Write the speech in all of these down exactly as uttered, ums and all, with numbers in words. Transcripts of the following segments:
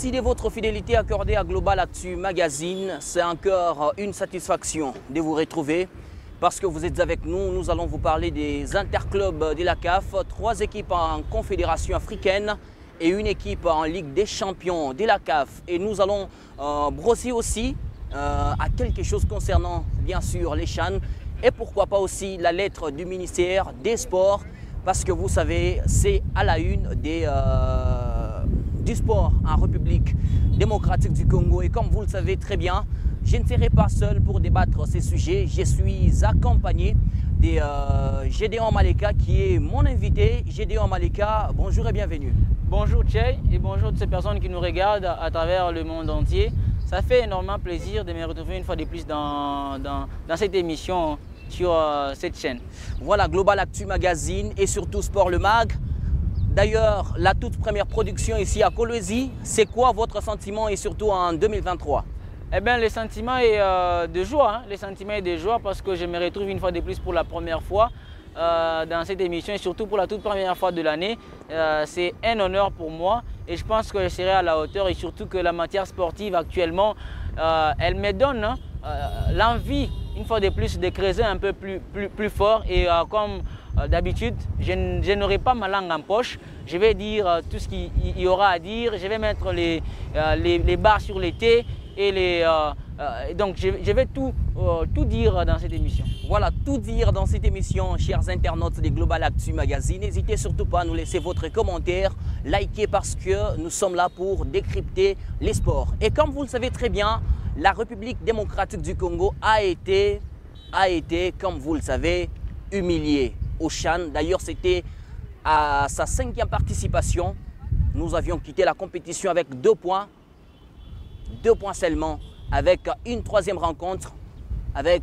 Merci de votre fidélité accordée à Global Actu Magazine. C'est encore une satisfaction de vous retrouver parce que vous êtes avec nous. Nous allons vous parler des interclubs de la C A F, trois équipes en Confédération africaine et une équipe en Ligue des champions de la C A F. Et nous allons euh, brosser aussi euh, à quelque chose concernant bien sûr les CHAN et pourquoi pas aussi la lettre du ministère des Sports parce que vous savez, c'est à la une des... Euh, du sport en République démocratique du Congo. Et comme vous le savez très bien, je ne serai pas seul pour débattre ces sujets. Je suis accompagné de euh, Gédéon Maleka qui est mon invité. Gédéon Maleka, bonjour et bienvenue. Bonjour Tchèque et bonjour toutes ces personnes qui nous regardent à travers le monde entier. Ça fait énormément plaisir de me retrouver une fois de plus dans, dans, dans cette émission sur euh, cette chaîne. Voilà, Global Actu Magazine et surtout Sport Le Mag. D'ailleurs, la toute première production ici à Kolwezi, c'est quoi votre sentiment et surtout en deux mille vingt-trois? Eh bien, le sentiment est euh, de joie. Hein. Le sentiment est de joie parce que je me retrouve une fois de plus pour la première fois euh, dans cette émission et surtout pour la toute première fois de l'année. Euh, c'est un honneur pour moi et je pense que je serai à la hauteur et surtout que la matière sportive actuellement, euh, elle me donne hein, euh, l'envie, une fois de plus, de creuser un peu plus, plus, plus fort et euh, comme d'habitude, je, je n'aurai pas ma langue en poche. Je vais dire euh, tout ce qu'il y aura à dire. Je vais mettre les, euh, les, les barres sur les T. Et les, euh, euh, donc, je, je vais tout, euh, tout dire dans cette émission. Voilà, tout dire dans cette émission, chers internautes de Global Actu Magazine. N'hésitez surtout pas à nous laisser votre commentaire, liker parce que nous sommes là pour décrypter les sports. Et comme vous le savez très bien, la République démocratique du Congo a été, a été comme vous le savez, humiliée au CHAN. D'ailleurs, c'était à sa cinquième participation. Nous avions quitté la compétition avec deux points. Deux points seulement, avec une troisième rencontre, avec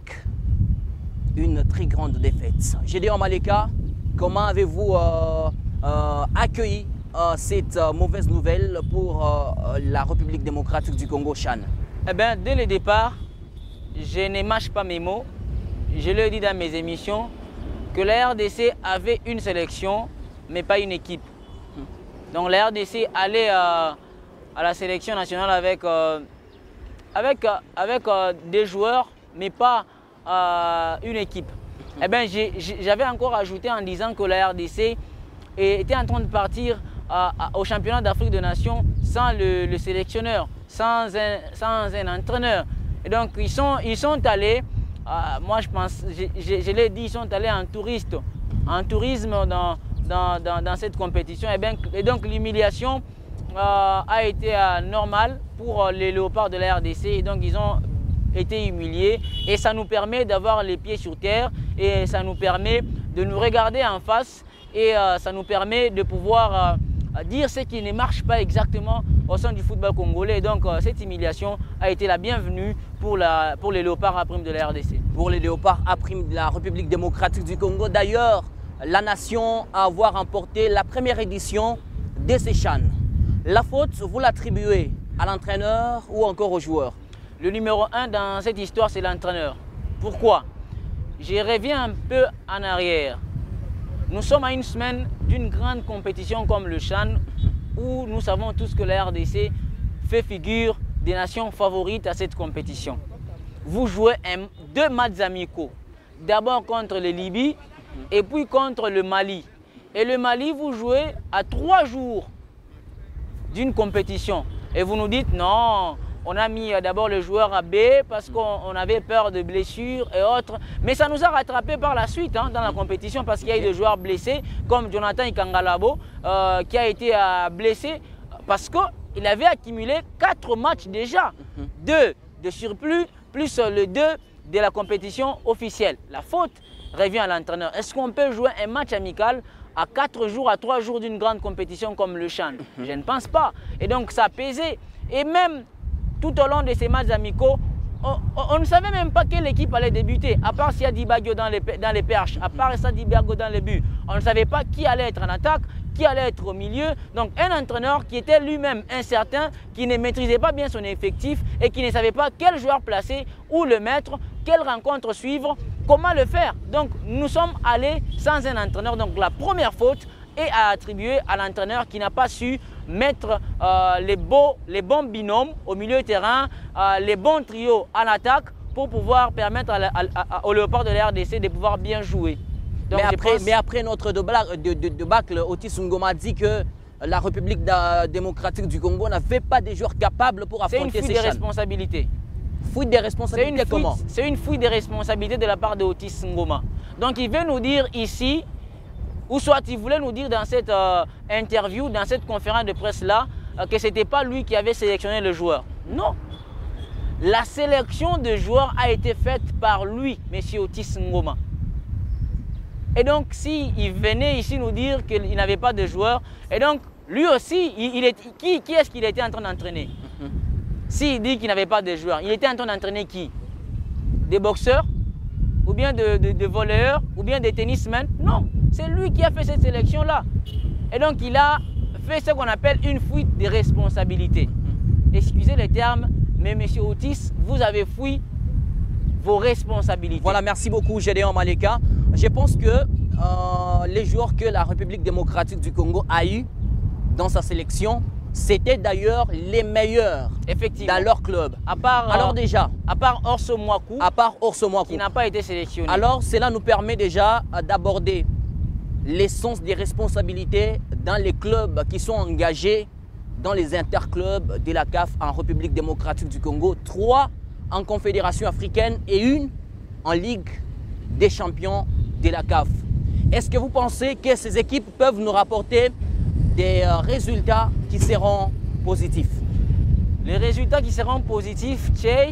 une très grande défaite. Gédéon Maleka, comment avez-vous euh, euh, accueilli euh, cette euh, mauvaise nouvelle pour euh, la République démocratique du Congo, CHAN? Eh bien, dès le départ, je ne mâche pas mes mots. Je le dis dans mes émissions, que la R D C avait une sélection, mais pas une équipe. Donc la R D C allait euh, à la sélection nationale avec, euh, avec, euh, avec euh, des joueurs, mais pas euh, une équipe. Eh bien, j'avais encore ajouté en disant que la R D C était en train de partir euh, au championnat d'Afrique des Nations sans le, le sélectionneur, sans un, sans un entraîneur. Et donc, ils sont, ils sont allés. Euh, moi, je pense, je, je, je l'ai dit, ils sont allés en touriste, en tourisme dans, dans, dans, dans cette compétition. Et, bien, et donc, l'humiliation euh, a été euh, normale pour les léopards de la R D C. Et donc, ils ont été humiliés. Et ça nous permet d'avoir les pieds sur terre. Et ça nous permet de nous regarder en face. Et euh, ça nous permet de pouvoir euh, dire ce qui ne marche pas exactement au sein du football congolais. Et donc, euh, cette humiliation a été la bienvenue pour, la, pour les léopards à prime de la R D C. Pour les léopards à prime de la République démocratique du Congo. D'ailleurs, la nation a avoir remporté la première édition de ces CHAN. La faute, vous l'attribuez à l'entraîneur ou encore aux joueurs? Le numéro un dans cette histoire, c'est l'entraîneur. Pourquoi? Je reviens un peu en arrière. Nous sommes à une semaine d'une grande compétition comme le CHAN où nous savons tous que la R D C fait figure des nations favorites à cette compétition. Vous jouez un, deux matchs amicaux. D'abord contre le Libye et puis contre le Mali. Et le Mali, vous jouez à trois jours d'une compétition. Et vous nous dites non, on a mis d'abord le joueur à B parce qu'on avait peur de blessures et autres. Mais ça nous a rattrapé par la suite hein, dans la compétition parce qu'il y a eu des joueurs blessés comme Jonathan Ikangalabo euh, qui a été euh, blessé parce qu'il avait accumulé quatre matchs déjà. Deux de surplus plus le deux de la compétition officielle. La faute revient à l'entraîneur. Est-ce qu'on peut jouer un match amical à quatre jours, à trois jours d'une grande compétition comme le CHAN? Je ne pense pas. Et donc ça a pesé. Et même tout au long de ces matchs amicaux, on, on, on ne savait même pas quelle équipe allait débuter. À part s'il y a Dibago dans les, dans les perches, à part ça Dibago dans les buts. On ne savait pas qui allait être en attaque, qui allait être au milieu. Donc un entraîneur qui était lui-même incertain, qui ne maîtrisait pas bien son effectif et qui ne savait pas quel joueur placer, où le mettre, quelle rencontre suivre, comment le faire. Donc nous sommes allés sans un entraîneur. Donc la première faute est à attribuer à l'entraîneur qui n'a pas su mettre euh, les, beaux, les bons binômes au milieu du terrain, euh, les bons trios en attaque pour pouvoir permettre à la, à, à, au Léopard de la R D C de pouvoir bien jouer. Donc, mais, après, pense... mais après notre débâcle, de, de, de Otis Ngoma dit que la République démocratique du Congo n'avait pas des joueurs capables pour affronter ces C'est une fuite des responsabilités. Fuite des responsabilités une comment? C'est une fuite des responsabilités de la part de Otis Ngoma. Donc il veut nous dire ici, ou soit il voulait nous dire dans cette euh, interview, dans cette conférence de presse-là, euh, que ce n'était pas lui qui avait sélectionné le joueur. Non. La sélection de joueurs a été faite par lui, M. Otis Ngoma. Et donc, s'il venait ici nous dire qu'il n'avait pas de joueurs, et donc, lui aussi, il, il est, qui, qui est-ce qu'il était en train d'entraîner? Mm-hmm. S'il dit qu'il n'avait pas de joueurs, il était en train d'entraîner qui? Des boxeurs? Ou bien de, de, de voleurs? Ou bien des tennismen? Non, c'est lui qui a fait cette sélection-là. Et donc, il a fait ce qu'on appelle une fuite de responsabilité. Mm-hmm. Excusez les termes, mais M. Otis, vous avez fui vos responsabilités. Voilà, merci beaucoup Gédéon Maleka. Je pense que euh, les joueurs que la République démocratique du Congo a eu dans sa sélection, c'était d'ailleurs les meilleurs dans leur club. À part, alors euh, déjà, à part Orso Mwaku, à part Orso Mwaku, qui n'a pas été sélectionné. Alors cela nous permet déjà euh, d'aborder l'essence des responsabilités dans les clubs qui sont engagés dans les interclubs de la C A F en République démocratique du Congo. Trois en Confédération africaine et une en Ligue des champions de la C A F. Est-ce que vous pensez que ces équipes peuvent nous rapporter des euh, résultats qui seront positifs? Les résultats qui seront positifs, Tchè,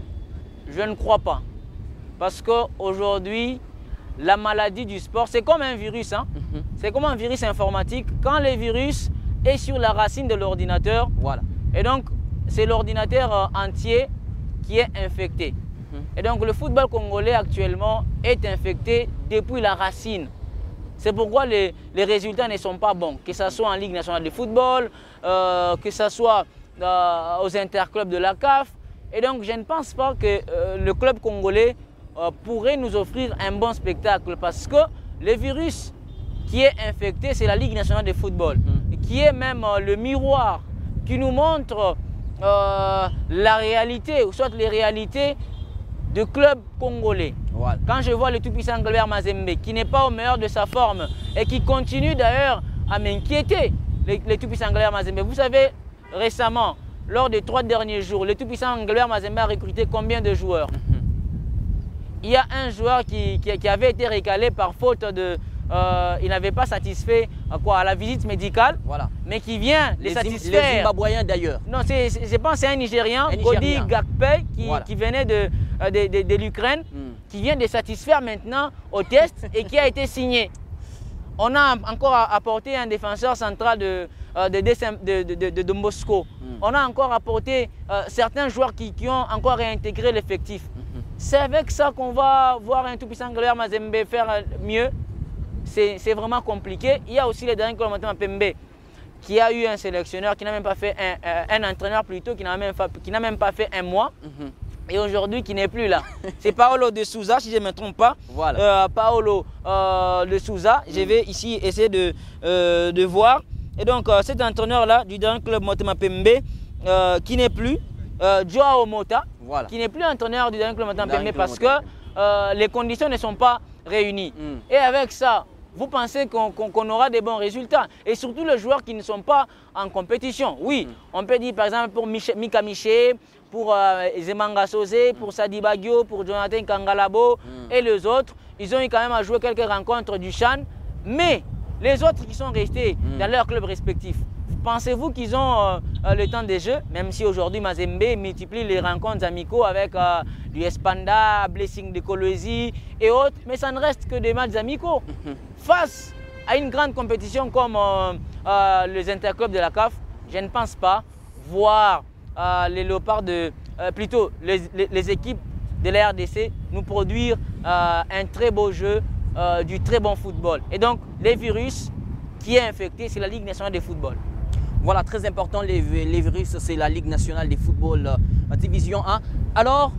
je ne crois pas. Parce qu'aujourd'hui, la maladie du sport, c'est comme un virus. Hein? Mm-hmm. C'est comme un virus informatique. Quand le virus est sur la racine de l'ordinateur, voilà. Et donc c'est l'ordinateur euh, entier qui est infecté. Et donc le football congolais actuellement est infecté depuis la racine. C'est pourquoi les, les résultats ne sont pas bons, que ce soit en Ligue nationale de football, euh, que ce soit euh, aux interclubs de la C A F. Et donc je ne pense pas que euh, le club congolais euh, pourrait nous offrir un bon spectacle parce que le virus qui est infecté, c'est la Ligue nationale de football, mmh. qui est même euh, le miroir qui nous montre euh, la réalité, ou soit les réalités de club congolais. Voilà. Quand je vois le tout-puissant Galbert Mazembe qui n'est pas au meilleur de sa forme et qui continue d'ailleurs à m'inquiéter, le, le tout-puissant Galbert Mazembe. Vous savez, récemment, lors des trois derniers jours, le tout-puissant Galbert Mazembe a recruté combien de joueurs? Mm-hmm. Il y a un joueur qui, qui, qui avait été recalé par faute de... Euh, il n'avait pas satisfait à, quoi, à la visite médicale, voilà. Mais qui vient les, les satisfaire. Les Zimbabwéens d'ailleurs. Non, je pense que c'est un Nigérian, Godi Gakpe, qui, voilà. qui venait de, de, de, de l'Ukraine, mm. qui vient de satisfaire maintenant au test et qui a été signé. On a encore apporté un défenseur central de, de, de, de, de, de, de Moscou. Mm. On a encore apporté euh, certains joueurs qui, qui ont encore réintégré l'effectif. Mm-hmm. C'est avec ça qu'on va voir un tout-puissant Galbert Mazembe faire mieux. C'est vraiment compliqué. Il y a aussi les derniers Club Motema Pembe qui a eu un sélectionneur qui n'a même pas fait un, un, un entraîneur plutôt qui n'a même, même pas fait un mois. Mm-hmm. Et aujourd'hui qui n'est plus là. C'est Paolo de Souza, si je ne me trompe pas. Voilà. Euh, Paolo euh, de Souza. Mm-hmm. Je vais ici essayer de, euh, de voir. Et donc euh, cet entraîneur-là du dernier Club Motema Pembe euh, qui n'est plus, euh, Joao Mota, voilà. qui n'est plus entraîneur du dernier Club Motema Pembe parce que euh, les conditions ne sont pas réunies. Mm. Et avec ça, vous pensez qu'on qu qu'on aura des bons résultats. Et surtout les joueurs qui ne sont pas en compétition. Oui, mm. on peut dire par exemple pour Mich Mika Miché, pour euh, Zemanga Sosé, pour Sadi Bagio, pour Jonathan Kangalabo mm. et les autres. Ils ont eu quand même à jouer quelques rencontres du Chan. Mais les autres qui sont restés mm. dans leurs clubs respectifs, pensez-vous qu'ils ont euh, le temps des jeux? Même si aujourd'hui Mazembe multiplie les rencontres amicaux avec euh, du Espanda, Blessing de Kolwezi et autres. Mais ça ne reste que des matchs amicaux. Face à une grande compétition comme euh, euh, les interclubs de la C A F, je ne pense pas voir euh, les léopards, de, euh, plutôt les, les, les équipes de la R D C nous produire euh, un très beau jeu, euh, du très bon football. Et donc, les virus qui est infecté, c'est la Ligue nationale de football. Voilà, très important, les, les virus, c'est la Ligue nationale de football, euh, division un. Alors,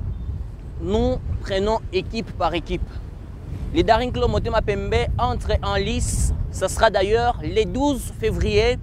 nous prenons équipe par équipe. Les Daring Club Motema Pembe entrent en lice. Ce sera d'ailleurs le douze février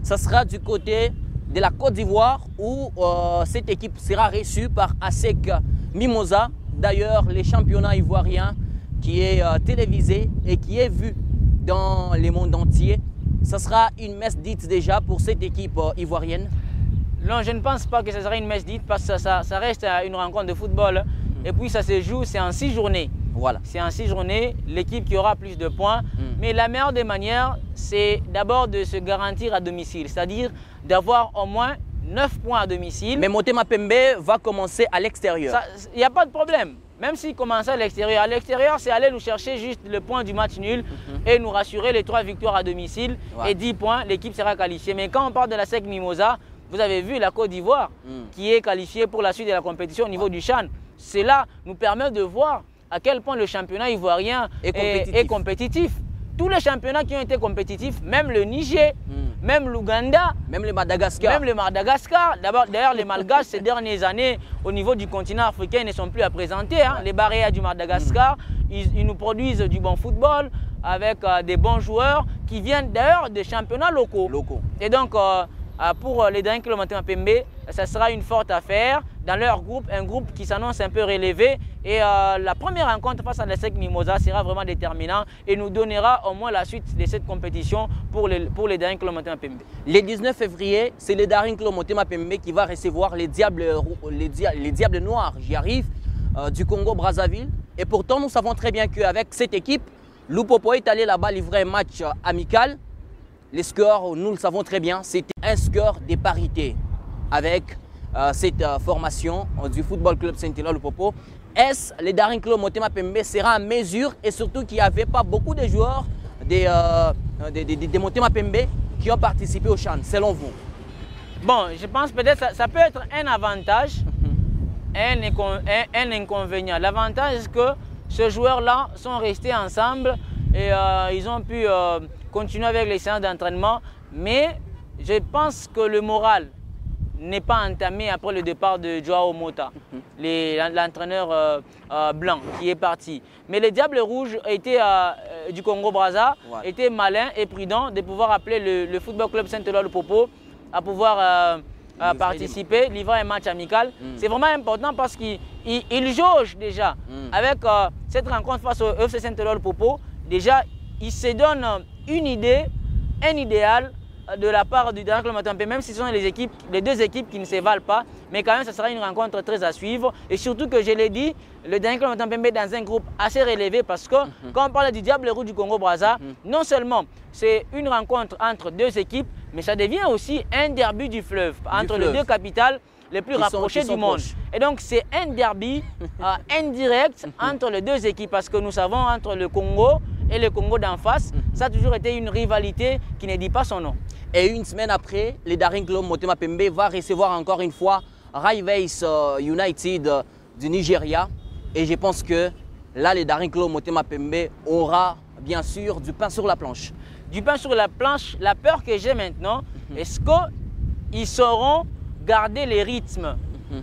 ça sera du côté de la Côte d'Ivoire où euh, cette équipe sera reçue par A S E C Mimosa. D'ailleurs, le championnat ivoirien qui est euh, télévisé et qui est vu dans le monde entier. Ça sera une messe dite déjà pour cette équipe euh, ivoirienne? Non, je ne pense pas que ce sera une messe dite parce que ça, ça reste une rencontre de football. Mm. Et puis ça se joue, c'est en six journées. Voilà. C'est en six journées, l'équipe qui aura plus de points. Mm. Mais la meilleure des manières, c'est d'abord de se garantir à domicile, c'est-à-dire d'avoir au moins neuf points à domicile. Mais Motema Pembe va commencer à l'extérieur. Il n'y a pas de problème. Même s'il commence à l'extérieur. À l'extérieur, c'est aller nous chercher juste le point du match nul mm-hmm. et nous rassurer les trois victoires à domicile. Ouais. Et dix points, l'équipe sera qualifiée. Mais quand on parle de la S E C Mimosa, vous avez vu la Côte d'Ivoire mm. qui est qualifiée pour la suite de la compétition au niveau ouais. du CHAN. Cela nous permet de voir à quel point le championnat ivoirien est compétitif. Est, est compétitif. Tous les championnats qui ont été compétitifs, même le Niger, mm. même l'Ouganda, même le Madagascar. Même le Madagascar. D'ailleurs, les Malgaches, ces dernières années, au niveau du continent africain, ne sont plus à présenter. Hein. Ouais. Les barrières du Madagascar, mm. ils, ils nous produisent du bon football avec euh, des bons joueurs qui viennent d'ailleurs des championnats locaux. locaux. Et donc, euh, pour les Daring Club Motema Pembe, ça sera une forte affaire dans leur groupe, un groupe qui s'annonce un peu relevé. Et euh, la première rencontre face à la S E C Mimosa sera vraiment déterminant et nous donnera au moins la suite de cette compétition pour les, pour les Daring Club Motema Pembe. Le dix-neuf février, c'est les Daring Club Motema Pembe qui va recevoir les Diables, les, les Diables Noirs, j'y arrive, euh, du Congo-Brazzaville. Et pourtant, nous savons très bien qu'avec cette équipe, Lupopo est allé là-bas livrer un match euh, amical. Les scores, nous le savons très bien, c'était un score de parité avec euh, cette euh, formation euh, du Football Club Saint-Hilaire Lupopo. Est-ce les Daring Club Motema Pembe sera en mesure et surtout qu'il n'y avait pas beaucoup de joueurs de, euh, de, de, de, de Motema Pembe qui ont participé au CHAN, selon vous? Bon, je pense peut-être que ça, ça peut être un avantage, mm-hmm. un, un, un inconvénient. L'avantage, c'est que ces joueurs-là sont restés ensemble et euh, ils ont pu euh, continuer avec les séances d'entraînement. Mais je pense que le moral n'est pas entamé après le départ de Joao Mota, mm-hmm. l'entraîneur euh, euh, blanc qui est parti. Mais les Diables Rouges étaient, euh, du Congo-Brazza ouais. étaient malins et prudents de pouvoir appeler le, le Football Club Saint-Hilaire Lupopo à pouvoir euh, à participer, livrer un match amical. Mm. C'est vraiment important parce qu'il il, il jauge déjà mm. avec euh, cette rencontre face au F C Saint-Hilaire Lupopo. Déjà, il se donne une idée, un idéal de la part du Daring Club Motema Pembe, même si ce sont les, équipes, les deux équipes qui ne se valent pas, mais quand même, ce sera une rencontre très à suivre. Et surtout que je l'ai dit, le Daring Club Motema Pembe est dans un groupe assez relevé parce que mm-hmm. quand on parle du Diable Rouge du Congo-Brazza, mm-hmm. non seulement c'est une rencontre entre deux équipes, mais ça devient aussi un derby du fleuve, du entre fleuve. les deux capitales les plus qui rapprochées sont, du monde. Proches. Et donc, c'est un derby euh, indirect entre les deux équipes parce que nous savons entre le Congo et le Congo d'en face, mm-hmm. ça a toujours été une rivalité qui ne dit pas son nom. Et une semaine après, le Daring Club Motema Pembe va recevoir encore une fois Rivals United du Nigeria. Et je pense que là, le Daring Club Motema Pembe aura bien sûr du pain sur la planche. Du pain sur la planche, la peur que j'ai maintenant, mm-hmm. est-ce qu'ils sauront garder les rythmes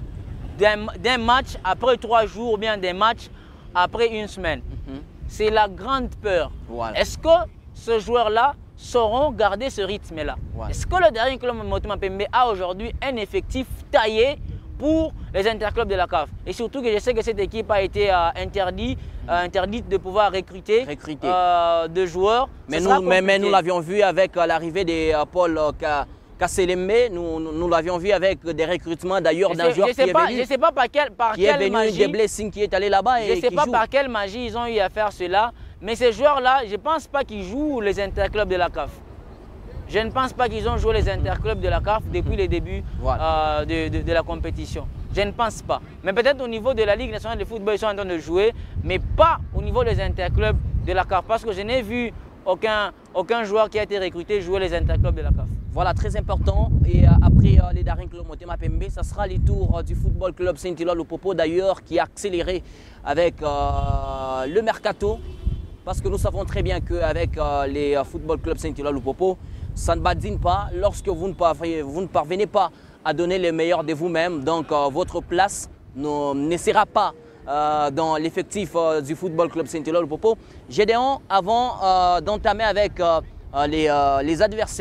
mm-hmm. d'un match après trois jours ou bien d'un match après une semaine? Mm-hmm. C'est la grande peur. Voilà. Est-ce que ce joueur-là sauront garder ce rythme-là? Ouais. Est-ce que le Daring Club Motema Pembe a aujourd'hui un effectif taillé pour les interclubs de la C A F? Et surtout que je sais que cette équipe a été euh, interdit, euh, interdite de pouvoir recruter, recruter. Euh, de joueurs. Mais nous, mais, mais nous l'avions vu avec euh, l'arrivée de euh, Paul euh, Kasselembe, nous, nous, nous l'avions vu avec des recrutements d'ailleurs d'un joueur qui est pas, venu. Je ne sais pas par quelle, par qui quelle est venu, magie. Des blessings qui est allé là-bas et Je ne sais qui pas joue. par quelle magie ils ont eu à faire cela. Mais ces joueurs-là, je ne pense pas qu'ils jouent les interclubs de la C A F. Je ne pense pas qu'ils ont joué les interclubs de la C A F depuis le début voilà. euh, de, de, de la compétition. Je ne pense pas. Mais peut-être au niveau de la Ligue nationale de football, ils sont en train de jouer, mais pas au niveau des interclubs de la C A F. Parce que je n'ai vu aucun, aucun joueur qui a été recruté jouer les interclubs de la C A F. Voilà, très important. Et euh, après euh, les Daring Club Motema Pembe, ça sera les tours euh, du Football Club Saint-Hilaire Lupopo d'ailleurs qui a accéléré avec euh, le mercato. Parce que nous savons très bien qu'avec euh, les euh, Football Club Saint-Hilaire Lupopo, ça ne badine pas lorsque vous ne, parvenez, vous ne parvenez pas à donner le meilleur de vous-même. Donc euh, votre place ne, ne sera pas euh, dans l'effectif euh, du Football Club Saint-Hilaire Lupopo. Gédéon, avant euh, d'entamer avec euh, les, euh, les adversaires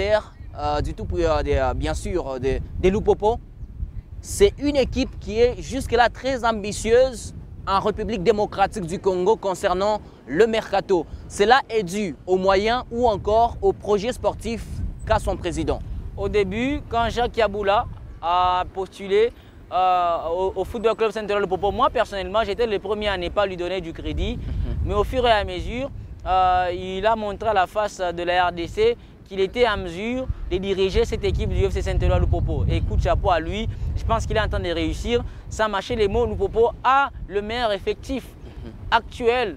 euh, du tout, euh, des, euh, bien sûr, des de Lupopo. C'est une équipe qui est jusque-là très ambitieuse en République démocratique du Congo concernant le mercato. Cela est dû aux moyens ou encore au projet sportif qu'a son président. Au début, quand Jacques Yaboula a postulé euh, au, au Football Club Saint-Éloi Lupopo, moi personnellement, j'étais le premier à ne pas lui donner du crédit. Mm-hmm. Mais au fur et à mesure, euh, il a montré à la face de la R D C qu'il était en mesure de diriger cette équipe du F C Saint-Éloi Lupopo. Et coup de chapeau à lui, je pense qu'il est en train de réussir. Sans mâcher les mots, Lupopo a le meilleur effectif mm-hmm. actuel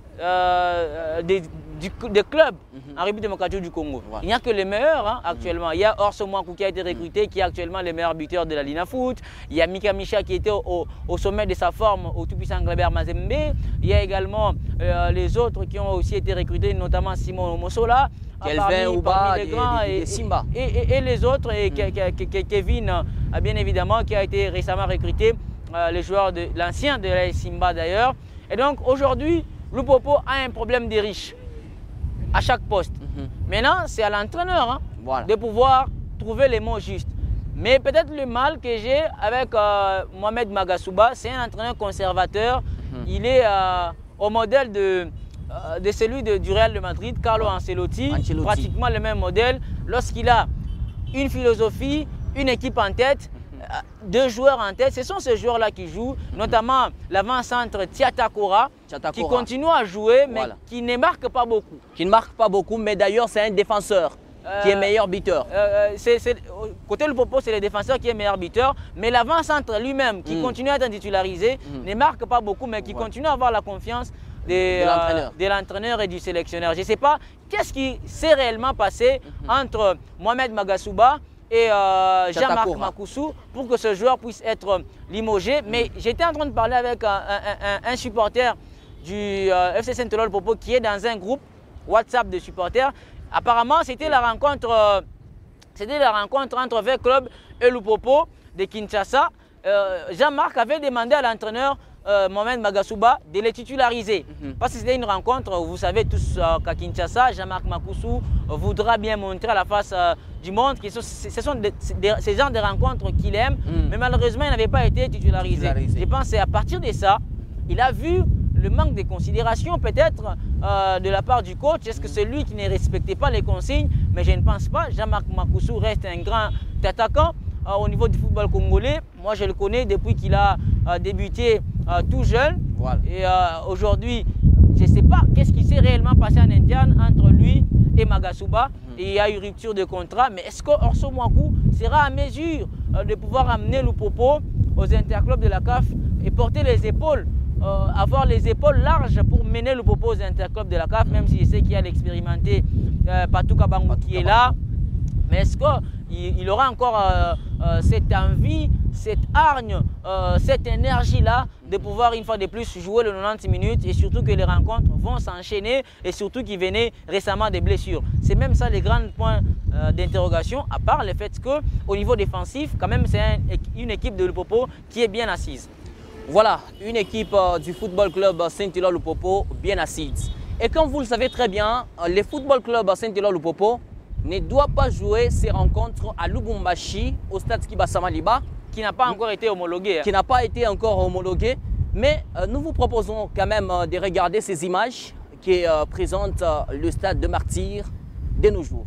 euh, des, du, des clubs mm-hmm. en République démocratique du Congo. Ouais. Il n'y a que les meilleurs hein, actuellement. Mm-hmm. Il y a Orso Mwaku qui a été recruté, qui est actuellement le meilleur buteur de la Lina Foot. Il y a Mika Micha qui était au, au, au sommet de sa forme au tout-puissant Glebert Mazembe. Il y a également euh, les autres qui ont aussi été recrutés, notamment Simon Mosola. Kelvin Ouba, les grands et, et, et, Simba. Et, et, et les autres, et mm. Kevin, bien évidemment, qui a été récemment recruté, euh, le joueur de l'ancien de la Simba d'ailleurs. Et donc aujourd'hui, Lupopo a un problème des riches à chaque poste. Mm-hmm. Maintenant, c'est à l'entraîneur hein, voilà. de pouvoir trouver les mots justes. Mais peut-être le mal que j'ai avec euh, Mohamed Magasuba, c'est un entraîneur conservateur. Mm-hmm. Il est euh, au modèle de... de celui de, du Real de Madrid, Carlo Ancelotti, Ancelotti, pratiquement le même modèle. Lorsqu'il a une philosophie, une équipe en tête, mm-hmm. deux joueurs en tête, ce sont ces joueurs-là qui jouent, mm-hmm. notamment l'avant-centre Tiatakora, qui continue à jouer, mais voilà. qui ne marque pas beaucoup. Qui ne marque pas beaucoup, mais d'ailleurs c'est un défenseur euh, qui est meilleur buteur. Euh, c'est, c'est, côté Lupopo, c'est le défenseur qui est meilleur buteur, mais l'avant-centre lui-même, qui mm. continue à être titularisé, mm. ne marque pas beaucoup, mais qui ouais. continue à avoir la confiance de l'entraîneur euh, et du sélectionneur. Je ne sais pas qu'est-ce qui s'est réellement passé mm-hmm. entre Mohamed Magasuba et euh, Jean-Marc Makoussou pour que ce joueur puisse être limogé. Mm. Mais j'étais en train de parler avec un, un, un, un supporter du euh, F C Saint-Éloi Lupopo qui est dans un groupe WhatsApp de supporters. Apparemment, c'était la rencontre, euh, c'était la rencontre entre V Club et Lupopo de Kinshasa. Euh, Jean-Marc avait demandé à l'entraîneur Euh, Mohamed Magasuba de les titulariser. Mm-hmm. Parce que c'était une rencontre, vous savez tous euh, qu'à Kinshasa, Jean-Marc Makoussou euh, voudra bien montrer à la face euh, du monde que ce, ce sont des, des, ces genres de rencontres qu'il aime, mm. mais malheureusement il n'avait pas été titularisé. titularisé. Je pense qu'à partir de ça, il a vu le manque de considération peut-être euh, de la part du coach. Est-ce que c'est lui qui ne respectait pas les consignes? Mais je ne pense pas. Jean-Marc Makoussou reste un grand attaquant euh, au niveau du football congolais. Moi je le connais depuis qu'il a euh, débuté Euh, tout jeune. Voilà. Et euh, aujourd'hui, je ne sais pas qu'est-ce qui s'est réellement passé en interne entre lui et Magasuba. Mm. Et il y a eu rupture de contrat. Mais est-ce que Orso Mwaku sera à mesure euh, de pouvoir amener Lupopo aux interclubs de la C A F et porter les épaules, euh, avoir les épaules larges pour mener Lupopo aux interclubs de la C A F, mm. même si je sais qu'il y a l'expérimenté euh, Patou Kabangu Patou qui Kabangu. est là. Mais est-ce qu'il il aura encore euh, euh, cette envie, cette hargne, euh, cette énergie-là de pouvoir une fois de plus jouer les quatre-vingt-dix minutes et surtout que les rencontres vont s'enchaîner et surtout qu'il venait récemment des blessures. C'est même ça les grands points euh, d'interrogation, à part le fait qu'au niveau défensif, quand même c'est un, une équipe de Lupopo qui est bien assise. Voilà, une équipe euh, du football club Saint-Éloi Lupopo bien assise. Et comme vous le savez très bien, le football club Saint-Éloi Lupopo ne doit pas jouer ses rencontres à Lubumbashi, au stade Kibasama Liba, qui n'a pas encore été homologué. Qui n'a pas été encore homologué. Mais euh, nous vous proposons quand même euh, de regarder ces images qui euh, présentent euh, le stade de Martyrs de nos jours.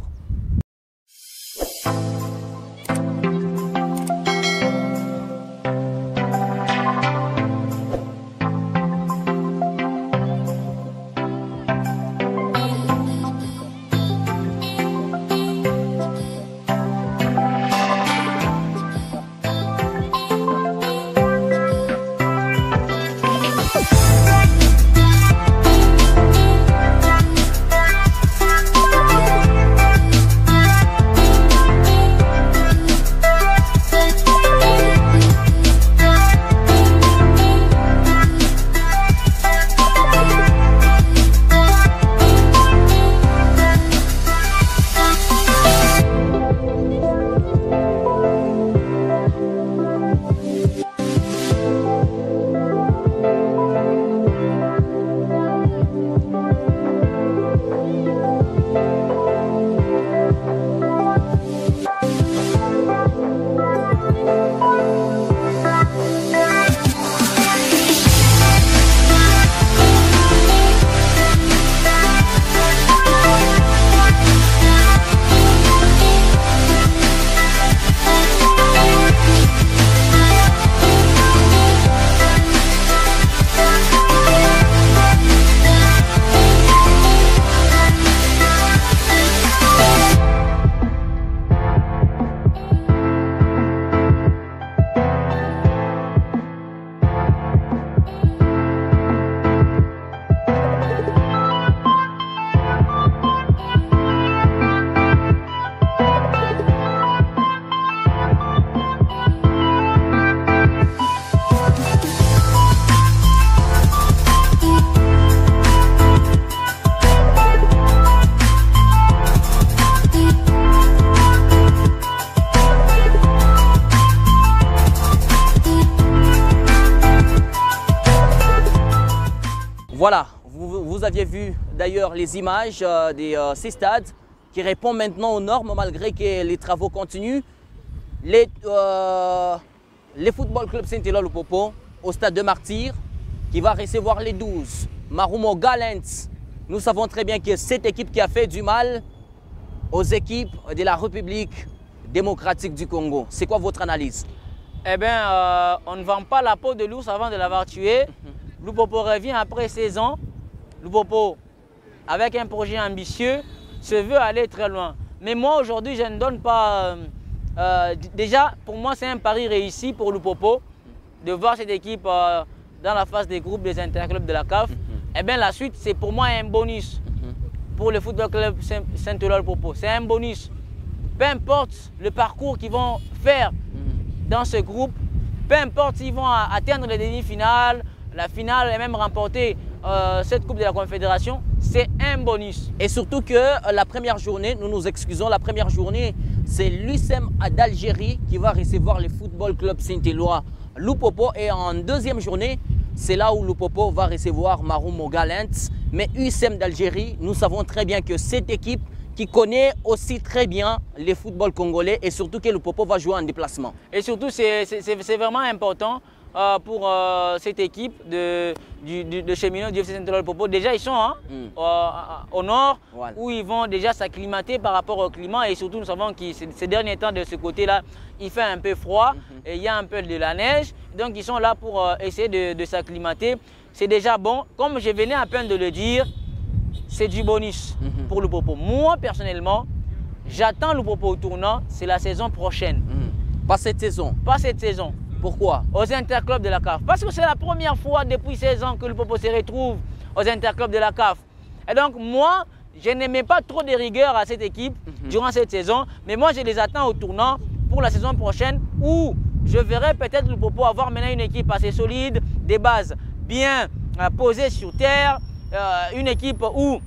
Voilà, vous, vous aviez vu d'ailleurs les images euh, de euh, ces stades qui répondent maintenant aux normes malgré que les travaux continuent. Les, euh, les Football Club Saint-Éloi Lupopo au stade de Martyrs qui va recevoir les douze. Marumo Gallants. Nous savons très bien que cette équipe qui a fait du mal aux équipes de la République démocratique du Congo. C'est quoi votre analyse? Eh bien, euh, on ne vend pas la peau de l'ours avant de l'avoir tué. Mm-hmm. Lupopo revient après seize ans. Lupopo, avec un projet ambitieux, se veut aller très loin. Mais moi, aujourd'hui, je ne donne pas... Euh, euh, déjà, pour moi, c'est un pari réussi pour Lupopo de voir cette équipe euh, dans la phase des groupes des interclubs de la C A F. Mm-hmm. Eh bien, la suite, c'est pour moi un bonus mm-hmm. pour le Football Club Saint-Éloi Lupopo. C'est un bonus. Peu importe le parcours qu'ils vont faire mm-hmm. dans ce groupe, peu importe s'ils vont atteindre les demi-finales, la finale et même remporter euh, cette Coupe de la Confédération, c'est un bonus. Et surtout que euh, la première journée, nous nous excusons, la première journée, c'est l'U S M d'Algérie qui va recevoir le Football Club Saint-Éloi Lupopo. Et en deuxième journée, c'est là où Lupopo va recevoir Marumo Gallants. Mais U S M d'Algérie, nous savons très bien que cette équipe qui connaît aussi très bien les footballs congolais et surtout que Lupopo va jouer en déplacement. Et surtout, c'est vraiment important euh, pour euh, cette équipe de, du, du, de cheminots du F C Saint-Éloi Lupopo. Déjà, ils sont hein, mm. euh, au nord voilà. où ils vont déjà s'acclimater par rapport au climat. Et surtout, nous savons que ces derniers temps, de ce côté-là, il fait un peu froid mm-hmm. et il y a un peu de la neige. Donc, ils sont là pour euh, essayer de, de s'acclimater. C'est déjà bon. Comme je venais à peine de le dire, c'est du bonus mm-hmm. pour Lupopo. Moi, personnellement, j'attends Lupopo au tournant, c'est la saison prochaine. Mm. Pas cette saison? Pas cette saison. Pourquoi? Aux interclubs de la C A F. Parce que c'est la première fois depuis seize ans que Lupopo se retrouve aux interclubs de la C A F. Et donc, moi, je n'aimais pas trop de rigueur à cette équipe mm-hmm. durant cette saison. Mais moi, je les attends au tournant pour la saison prochaine où je verrai peut-être Lupopo avoir maintenant une équipe assez solide, des bases bien euh, posées sur terre. Euh, une équipe où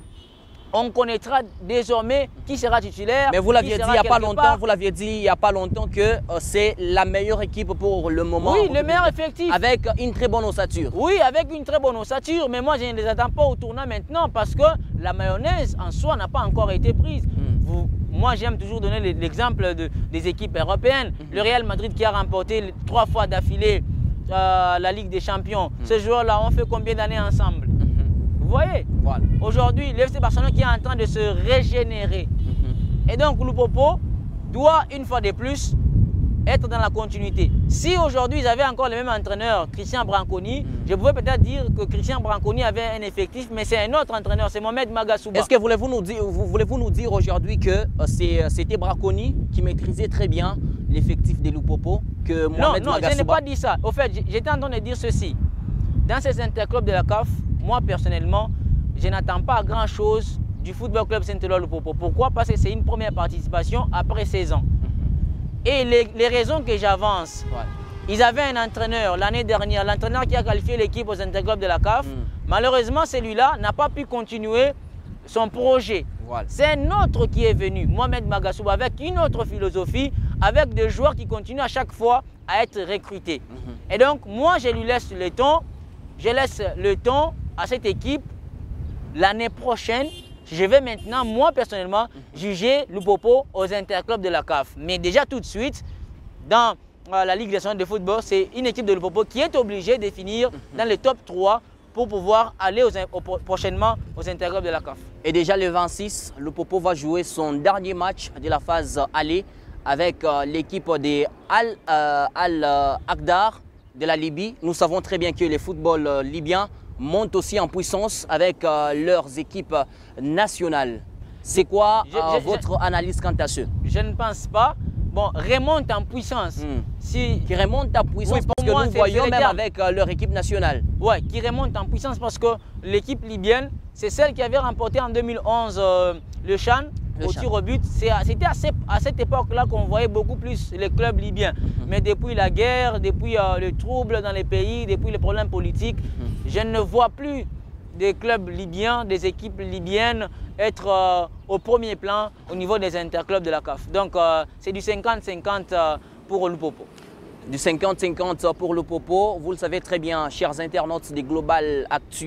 on connaîtra désormais qui sera titulaire. Mais vous l'aviez dit il n'y a pas longtemps, vous l'aviez dit il n'y a pas longtemps que euh, c'est la meilleure équipe pour le moment. Oui, le meilleur effectif. Avec une très bonne ossature. Oui, avec une très bonne ossature. Mais moi, je ne les attends pas au tournant maintenant parce que la mayonnaise en soi n'a pas encore été prise. Mm. Vous, moi, j'aime toujours donner l'exemple de, des équipes européennes. Mm-hmm. Le Real Madrid qui a remporté trois fois d'affilée euh, la Ligue des Champions. Mm. Ces joueurs-là ont fait combien d'années ensemble? Vous voyez, voilà. Aujourd'hui, le F C Barcelone qui est en train de se régénérer. Mm-hmm. Et donc, Lupopo doit, une fois de plus, être dans la continuité. Si aujourd'hui, ils avaient encore le même entraîneur, Christian Branconi, mm-hmm. je pouvais peut-être dire que Christian Branconi avait un effectif, mais c'est un autre entraîneur, c'est Mohamed Magasuba. Est-ce que voulez-vous nous dire, voulez-vous nous dire aujourd'hui que euh, c'était Branconi qui maîtrisait très bien l'effectif de Lupopo que Mohamed Non, non, Magasuba... je n'ai pas dit ça. Au fait, j'étais en train de dire ceci. Dans ces interclubs de la C A F, moi, personnellement, je n'attends pas grand-chose du Football Club Saint-Éloi Lupopo. Pourquoi? Parce que c'est une première participation après seize ans. Mm-hmm. Et les, les raisons que j'avance, ouais. ils avaient un entraîneur l'année dernière, l'entraîneur qui a qualifié l'équipe aux interclubs de la C A F. Mm. Malheureusement, celui-là n'a pas pu continuer son projet. Voilà. C'est un autre qui est venu, Mohamed Magasuba, avec une autre philosophie, avec des joueurs qui continuent à chaque fois à être recrutés. Mm-hmm. Et donc, moi, je lui laisse le temps, je laisse le temps à cette équipe. L'année prochaine, je vais maintenant, moi personnellement, juger Lupopo aux interclubs de la C A F. Mais déjà tout de suite, dans euh, la Ligue nationale de football, c'est une équipe de Lupopo qui est obligée de finir dans le top trois pour pouvoir aller aux, aux, prochainement aux interclubs de la C A F. Et déjà le vingt-six, Lupopo va jouer son dernier match de la phase aller avec euh, l'équipe des Al, euh, Al euh, Akdar de la Libye. Nous savons très bien que le football euh, libyen montent aussi en puissance avec euh, leurs équipes nationales. C'est quoi je, euh, je, votre je, analyse quant à ce? Je ne pense pas. Bon, remonte en puissance. Mm. Si, qui remonte en puissance oui, parce que moi, nous voyons même terme. avec euh, leur équipe nationale. Oui, qui remonte en puissance parce que l'équipe libyenne, c'est celle qui avait remporté en deux mille onze euh, le CHAN au tir au but. C'était à, à cette époque-là qu'on voyait beaucoup plus les clubs libyens. Mm-hmm. Mais depuis la guerre, depuis euh, le trouble dans les pays, depuis les problèmes politiques, mm-hmm. je ne vois plus des clubs libyens, des équipes libyennes être euh, au premier plan au niveau des interclubs de la C A F. Donc euh, c'est du cinquante cinquante euh, pour Lupopo. Du cinquante cinquante pour Lupopo. Vous le savez très bien, chers internautes des Global Actu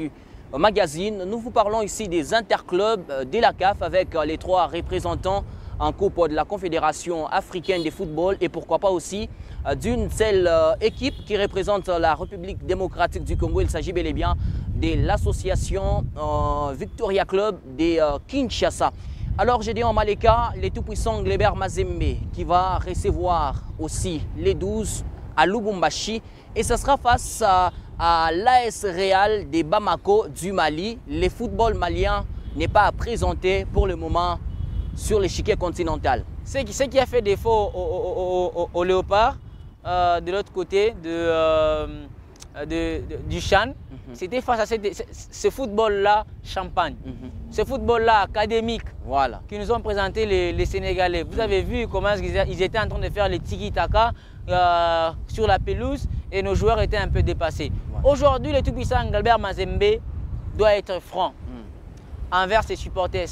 Magazine. Nous vous parlons ici des interclubs de la C A F avec les trois représentants en Coupe de la Confédération africaine de football et pourquoi pas aussi d'une seule équipe qui représente la République démocratique du Congo. Il s'agit bel et bien de l'association euh, Victoria Club de euh, Kinshasa. Alors j'ai dit en Maleka, les tout-puissants Glebert Mazembe qui va recevoir aussi les douze à Lubumbashi et ce sera face à, à l'A S Real de Bamako du Mali. Le football malien n'est pas à présenter pour le moment sur l'échiquier continental. Ce qui, ce qui a fait défaut au, au, au, au Léopard, euh, de l'autre côté de, euh, de, de, du Chan, mm-hmm. c'était face à cette, ce, ce football-là champagne, mm-hmm. ce football-là académique voilà. qui nous ont présenté les, les Sénégalais. Vous mm-hmm. avez vu comment ils étaient en train de faire les tiki-taka euh, sur la pelouse et nos joueurs étaient un peu dépassés. Voilà. Aujourd'hui, le tout-puissant Glebert Mazembe doit être franc mm. envers ses supporters.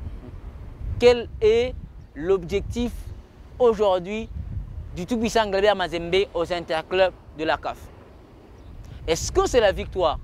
Quel est l'objectif aujourd'hui du tout-puissant Glebert Mazembe aux interclubs de la C A F? Est-ce que c'est la victoire?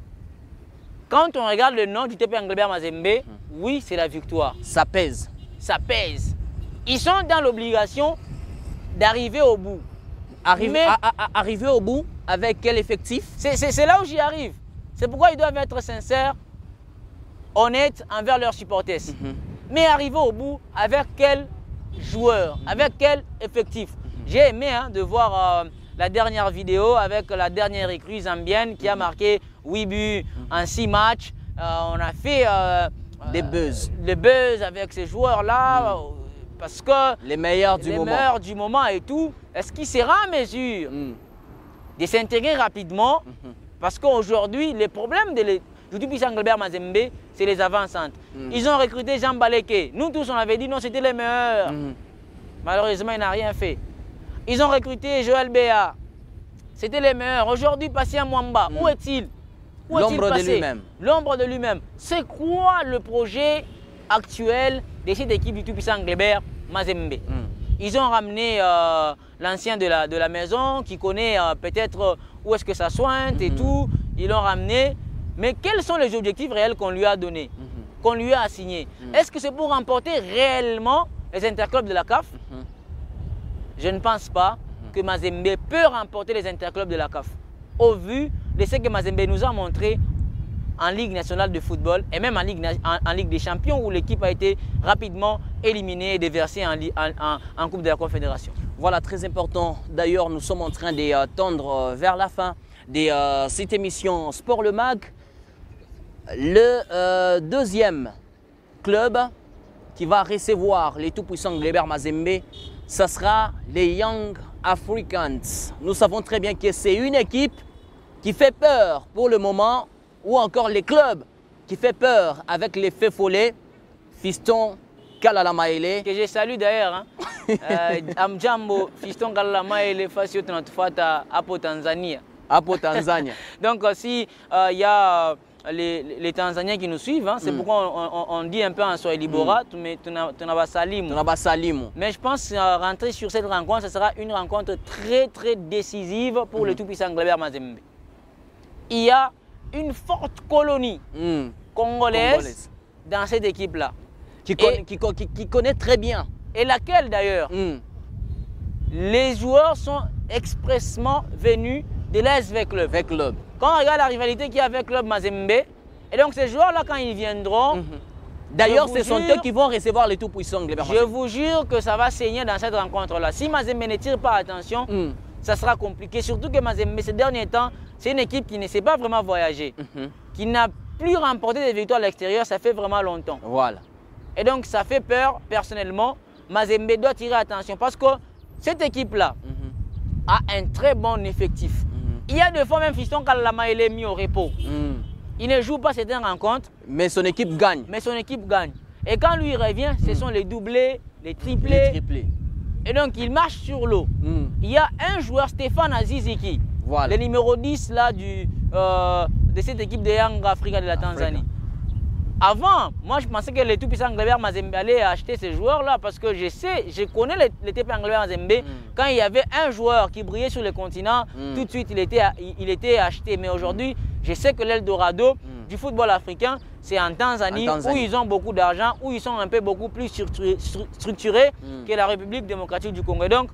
Quand on regarde le nom du tout-puissant Glebert Mazembe, mmh. oui, c'est la victoire. Ça pèse. Ça pèse. Ils sont dans l'obligation d'arriver au bout. Arriver, Mais, à, à, arriver au bout avec quel effectif? C'est là où j'y arrive. C'est pourquoi ils doivent être sincères, honnêtes envers leurs supporters. Mmh. Mais arriver au bout avec quel joueur, avec quel effectif. J'ai aimé hein, de voir euh, la dernière vidéo avec la dernière recrue zambienne qui a marqué huit buts en six matchs. Euh, on a fait euh, des buzz. Euh, les buzz avec ces joueurs-là mm. parce que les meilleurs du les moment. meilleurs du moment et tout. Est-ce qu'il sera en mesure mm. de s'intégrer rapidement? Mm-hmm. Parce qu'aujourd'hui, les problèmes de les du tout-puissant Glebert Mazembe, c'est les avant-centres. Mm. Ils ont recruté Jean Baleke. Nous tous, on avait dit non, c'était les meilleurs. Mm. Malheureusement, il n'a rien fait. Ils ont recruté Joël Béa. C'était les meilleurs. Aujourd'hui, Patient Mwamba, mm. où est-il? L'ombre de lui-même. L'ombre de lui-même. C'est quoi le projet actuel de cette équipe du tout-puissant Glebert Mazembe? Mm. Ils ont ramené euh, l'ancien de la, de la maison qui connaît euh, peut-être où est-ce que ça soigne mm. et tout. Ils l'ont ramené. Mais quels sont les objectifs réels qu'on lui a donnés, mm-hmm. qu'on lui a assignés? Mm-hmm. Est-ce que c'est pour remporter réellement les interclubs de la C A F? Mm-hmm. Je ne pense pas mm-hmm. que Mazembe peut remporter les interclubs de la C A F. Au vu de ce que Mazembe nous a montré en Ligue nationale de football et même en Ligue, en, en Ligue des champions où l'équipe a été rapidement éliminée et déversée en, en, en, en Coupe de la Confédération. Voilà, très important. D'ailleurs, nous sommes en train de euh, tendre vers la fin de euh, cette émission Sport le Mag. Le euh, deuxième club qui va recevoir les tout-puissants Glebert Mazembe, ce sera les Young Africans. Nous savons très bien que c'est une équipe qui fait peur pour le moment, ou encore les clubs qui fait peur avec les faits follets. Fiston Kalala Maele. Que je salue d'ailleurs. Hein. euh, Amjambo, Fiston Kalala Maele, Fasio Tanatufata, Apo Tanzania. Apo Tanzania. Donc si il euh, y a euh, les, les Tanzaniens qui nous suivent, hein, c'est mm. pourquoi on, on, on dit un peu en Swahili Bora, mm. mais je pense euh, rentrer sur cette rencontre, ce sera une rencontre très très décisive pour mm. le tout-puissant Glebert Mazembe. Il y a une forte colonie mm. congolaise, congolaise dans cette équipe-là. Qui, qui, qui, qui connaît très bien. Et laquelle d'ailleurs mm. les joueurs sont expressement venus de l'A S V Club. Club. Quand on regarde la rivalité qu'il y a avec Club Mazembe, et donc ces joueurs-là, quand ils viendront... Mm-hmm. D'ailleurs, ce sont eux qui vont recevoir les tout-puissants. Je vous jure que ça va saigner dans cette rencontre-là. Si Mazembe ne tire pas attention, mm. ça sera compliqué. Surtout que Mazembe, ces derniers temps, c'est une équipe qui ne sait pas vraiment voyager, mm-hmm. qui n'a plus remporté des victoires à l'extérieur, ça fait vraiment longtemps. Voilà. Et donc, ça fait peur, personnellement. Mazembe doit tirer attention parce que cette équipe-là mm-hmm. a un très bon effectif. Il y a des fois même Fiston Kalama il est mis au repos. Mm. Il ne joue pas certaines rencontres. Mais son équipe gagne. Mais son équipe gagne. Et quand lui revient, mm. ce sont les doublés, les triplés. Les triplés. Et donc il marche sur l'eau. Mm. Il y a un joueur, Stéphane Aziziki, voilà. Le numéro dix là, du, euh, de cette équipe de Young Africa de la Tanzanie. Africa. Avant, moi je pensais que les tout-puissants Glebert Mazembe allaient acheter ces joueurs-là parce que je sais, je connais les, les tout-puissants Glebert Mazembe. Mm. Quand il y avait un joueur qui brillait sur le continent, mm. tout de suite il était, il, il était acheté. Mais aujourd'hui, mm. je sais que l'Eldorado mm. mm-hmm. du football africain, c'est en Tanzanie, en Tanzanie, où ils ont beaucoup d'argent, où ils sont un peu beaucoup plus structurés, structurés mm. que la République démocratique du Congo. Et donc,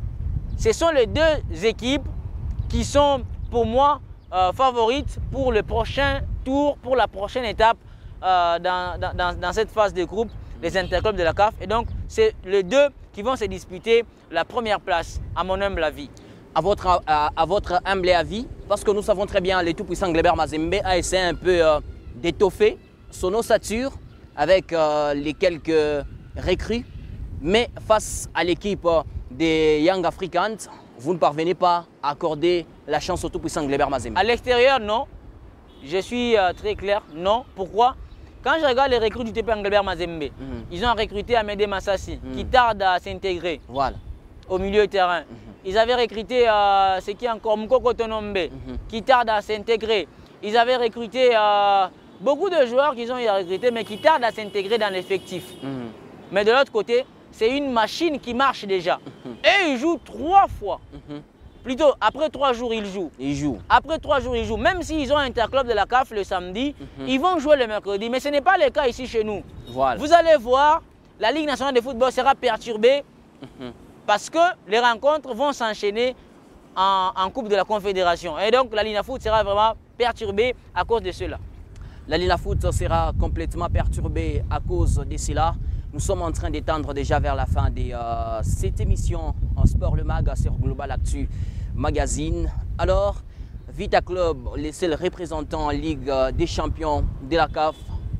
ce sont les deux équipes qui sont pour moi euh, favorites pour le prochain tour, pour la prochaine étape euh, dans, dans, dans cette phase de groupe des interclubs de la C A F. Et donc, c'est les deux qui vont se disputer la première place, à mon humble avis. À votre, à, à votre humble avis, parce que nous savons très bien, le tout-puissant Glebert Mazembe a essayé un peu euh, d'étoffer son ossature avec euh, les quelques recrues, mais face à l'équipe euh, des Young Africans, vous ne parvenez pas à accorder la chance au tout-puissant Glebert Mazembe. À l'extérieur, non. Je suis euh, très clair, non. Pourquoi? Quand je regarde les recrues du T P Glebert Mazembe, mm-hmm. ils ont recruté Amédée Massassi, mm-hmm. qui tarde à s'intégrer voilà. au milieu de terrain. Mm-hmm. Ils avaient recruté euh, ce qui est encore Mukoko Tonombe, mm-hmm. qui tarde à s'intégrer. Ils avaient recruté euh, beaucoup de joueurs qu'ils ont recrutés, mais qui tardent à s'intégrer dans l'effectif. Mm-hmm. Mais de l'autre côté, c'est une machine qui marche déjà. Mm-hmm. Et ils jouent trois fois. Mm-hmm. Plutôt, après trois jours, ils jouent. Ils jouent. Après trois jours, ils jouent. Même s'ils ont un interclub de la C A F le samedi, mm-hmm. ils vont jouer le mercredi. Mais ce n'est pas le cas ici chez nous. Voilà. Vous allez voir, la Ligue nationale de football sera perturbée mm-hmm. parce que les rencontres vont s'enchaîner en, en Coupe de la Confédération. Et donc, la Ligue Foot sera vraiment perturbée à cause de cela. La Ligue Foot sera complètement perturbée à cause de cela. Nous sommes en train d'étendre déjà vers la fin de euh, cette émission en Sport Le Mag sur Global Actu Magazine. Alors, Vita Club, les seuls représentants en Ligue des champions de la C A F,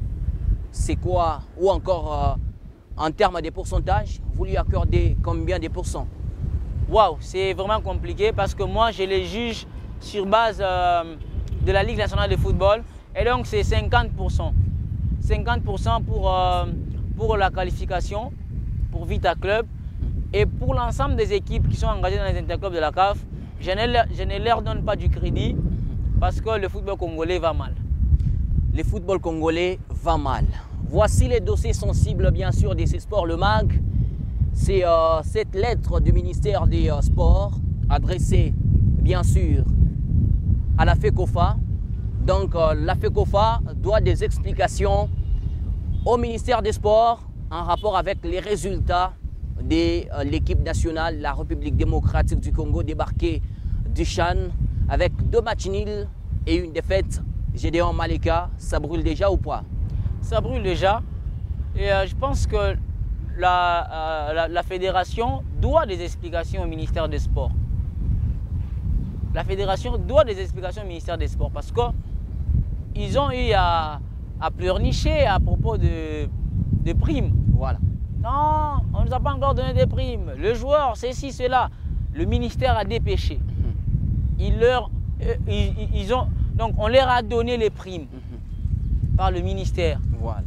c'est quoi? Ou encore, euh, en termes de pourcentage, vous lui accordez combien de pourcents? Waouh, c'est vraiment compliqué parce que moi, je les juge sur base euh, de la Ligue nationale de football. Et donc, c'est cinquante pour cent. cinquante pour cent pour... Euh, pour la qualification, pour Vita Club et pour l'ensemble des équipes qui sont engagées dans les interclubs de la C A F, je ne, je ne leur donne pas du crédit parce que le football congolais va mal. Le football congolais va mal. Voici les dossiers sensibles bien sûr de ces sports Le Mag. C'est euh, cette lettre du ministère des euh, Sports adressée bien sûr à la FECOFA. Donc euh, la FECOFA doit des explications au ministère des Sports en rapport avec les résultats de euh, l'équipe nationale, la République démocratique du Congo, débarquée du Chan avec deux matchs nuls et une défaite. Gédéon Malika, ça brûle déjà ou pas? Ça brûle déjà et euh, je pense que la, euh, la, la fédération doit des explications au ministère des Sports. La fédération doit des explications au ministère des Sports parce qu'ils ont eu à à pleurnicher à propos de, de primes. Voilà. Non, on ne nous a pas encore donné des primes. Le joueur, c'est ci, cela. Le ministère a dépêché. Mm-hmm. Ils leur, euh, ils, ils ont, donc on leur a donné les primes mm-hmm. par le ministère. Voilà.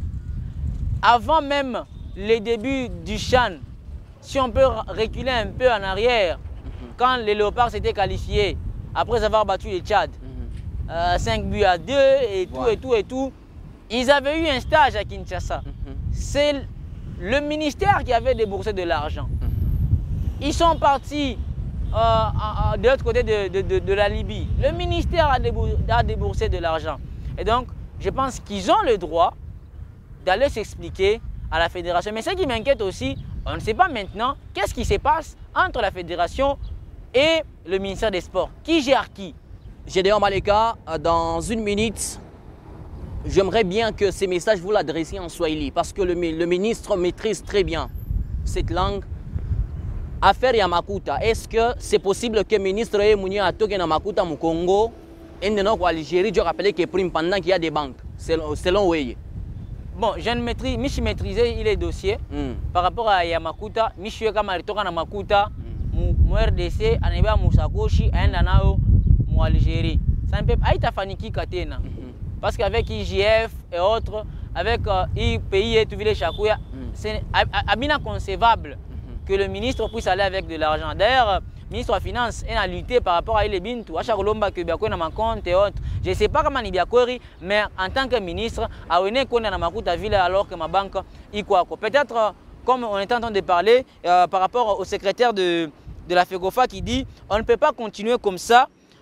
Avant même les débuts du Chan, si on peut reculer un peu en arrière, mm-hmm. quand les Léopards s'étaient qualifiés, après avoir battu les Tchad, mm-hmm. euh, cinq buts à deux et tout, voilà. et tout, et tout, ils avaient eu un stage à Kinshasa. Mm-hmm. C'est le ministère qui avait déboursé de l'argent. Mm-hmm. Ils sont partis euh, à, à, de l'autre côté de, de, de, de la Libye. Le ministère a déboursé, a déboursé de l'argent. Et donc, je pense qu'ils ont le droit d'aller s'expliquer à la fédération. Mais ce qui m'inquiète aussi, on ne sait pas maintenant qu'est-ce qui se passe entre la fédération et le ministère des Sports. Qui gère qui? Gédéon Malika, dans une minute, j'aimerais bien que ces messages vous l'adressiez en Swahili parce que le, le ministre maîtrise très bien cette langue. Affaire Yamakuta, est-ce que c'est possible que le ministre Mouni Atoke Namakuta au Congo et en Algérie, je rappelle que prime pendant qu'il y a des banques, selon Weye? Bon, je ne maîtrise, je maîtrisais les dossiers mm. par rapport à Yamakuta. Je suis comme Aritoka Namakuta, mon R D C, Aneba Moussakoshi, Andanao, mon Algérie. Ça ne peut pas être Faniki Katena. Parce qu'avec I J F et autres, avec euh, I P I et tout le Chakouya, mm. c'est inconcevable mm-hmm. que le ministre puisse aller avec de l'argent. D'ailleurs, le ministre des Finances est à lutter par rapport à Ilebintu, à Chakolomba, que Biakoy n'a compte et autres. Je ne sais pas comment il Biakoy, mais en tant que ministre, à Wene Kone n'a Makuta ville alors que ma banque y quoi. Peut-être, comme on est en train de parler, euh, par rapport au secrétaire de, de la FECOFA qui dit on ne peut pas continuer comme ça.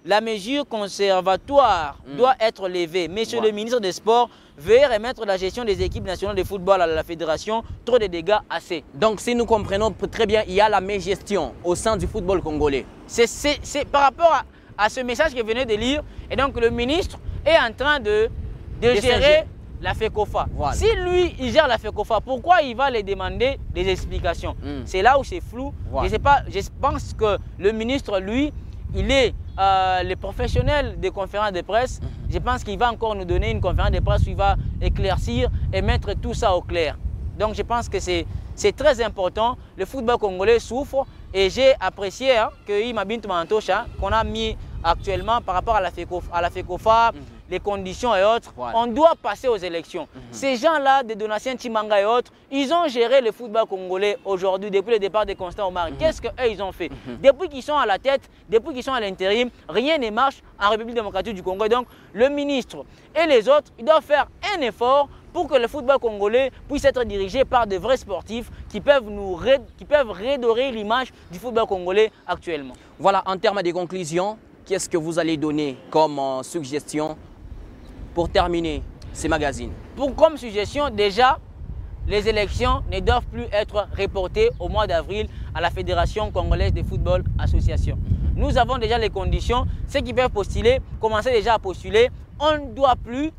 la mesure conservatoire mmh. doit être levée. Monsieur ouais. le ministre des Sports, veuillez remettre la gestion des équipes nationales de football à la fédération. Trop de dégâts, assez. Donc, si nous comprenons très bien, il y a la mégestion au sein du football congolais. C'est par rapport à, à ce message que vous venez de lire. Et donc, le ministre est en train de, de, de gérer la FECOFA. Voilà. Si lui, il gère la FECOFA, pourquoi il va les demander des explications? mmh. C'est là où c'est flou. Voilà. Je sais pas, je pense que le ministre, lui, il est euh, le professionnel des conférences de presse. mmh. Je pense qu'il va encore nous donner une conférence de presse où il va éclaircir et mettre tout ça au clair. Donc je pense que c'est très important. Le football congolais souffre et j'ai apprécié hein, que Ima Bintou Mantosha, qu'on a mis actuellement par rapport à la FECOFA, à la FECOFA mmh. les conditions et autres, ouais. on doit passer aux élections. Mm-hmm. Ces gens-là, de Donatien Timanga et autres, ils ont géré le football congolais aujourd'hui, depuis le départ de Constant Omar. Mm-hmm. Qu'est-ce qu'eux, ils ont fait? mm-hmm. Depuis qu'ils sont à la tête, depuis qu'ils sont à l'intérim, rien ne marche en République démocratique du Congo. Donc, le ministre et les autres, ils doivent faire un effort pour que le football congolais puisse être dirigé par de vrais sportifs qui peuvent, nous qui peuvent redorer l'image du football congolais actuellement. Voilà, en termes de conclusion, qu'est-ce que vous allez donner comme euh, suggestion pour terminer ces magazines? Pour comme suggestion, déjà, les élections ne doivent plus être reportées au mois d'avril à la Fédération congolaise de football association. Nous avons déjà les conditions. Ceux qui peuvent postuler, commencer déjà à postuler. On ne doit plus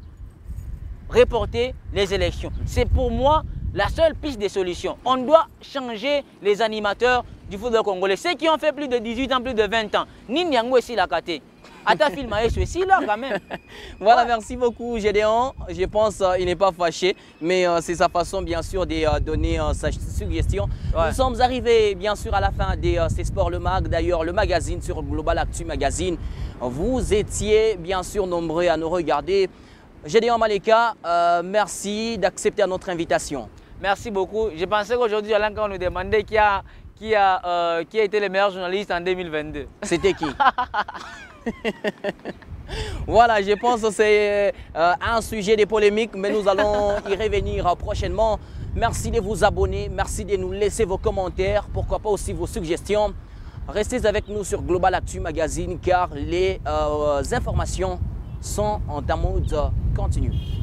reporter les élections. C'est pour moi la seule piste de solution. On doit changer les animateurs du football congolais. Ceux qui ont fait plus de dix-huit ans, plus de vingt ans. Ninyango ici la Kate. Ata film à ceci là quand même. Voilà, ouais. Merci beaucoup Gédéon. Je pense qu'il euh, n'est pas fâché, mais euh, c'est sa façon bien sûr de euh, donner euh, sa suggestion. Ouais. Nous sommes arrivés bien sûr à la fin de euh, ces Sports le Mag, d'ailleurs le magazine sur Global Actu Magazine. Vous étiez bien sûr nombreux à nous regarder. Gédéon Maleka, euh, merci d'accepter notre invitation. Merci beaucoup. Je pensais qu'aujourd'hui, Alain, quand on nous demandait qui a, qui, a, euh, qui a été le meilleur journaliste en deux mille vingt-deux. C'était qui? Voilà, je pense que c'est euh, un sujet de polémique, mais nous allons y revenir prochainement. Merci de vous abonner, merci de nous laisser vos commentaires, pourquoi pas aussi vos suggestions. Restez avec nous sur Global Actu Magazine car les euh, informations sont en mode continu.